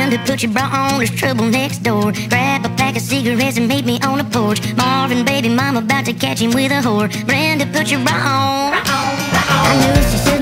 Time to put your bra on, there's trouble next door. Grab a pack of cigarettes and meet me on the porch. Marvin, baby, mama about to catch him with a whore. Brenda, put your bra on. I knew she said